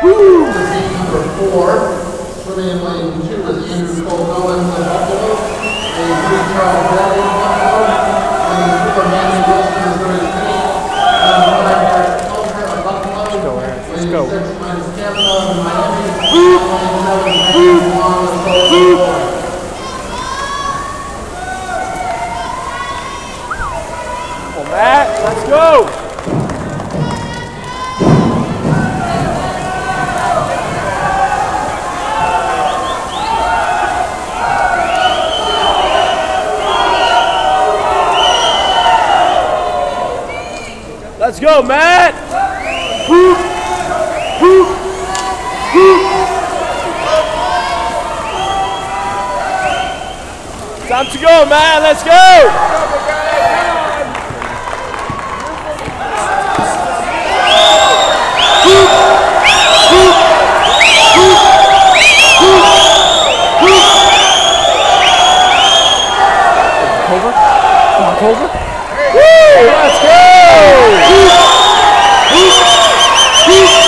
Number 4, swimming in lane 2 is Andrew Cole Owens of Buffalo. Lane 3, Charles Bradley of Buffalo. Lane 4, Manny Wilson of Missouri State. Lane 5, culver of Buffalo. Lane 6, Michael Cavanaugh of Miami. Lane 7, Brandon Long of Florida. Come on, Matt, let's go! Let's go, Matt! Time to go, man. Let's go! Culver? Come on, Culver. Woo! Let's go!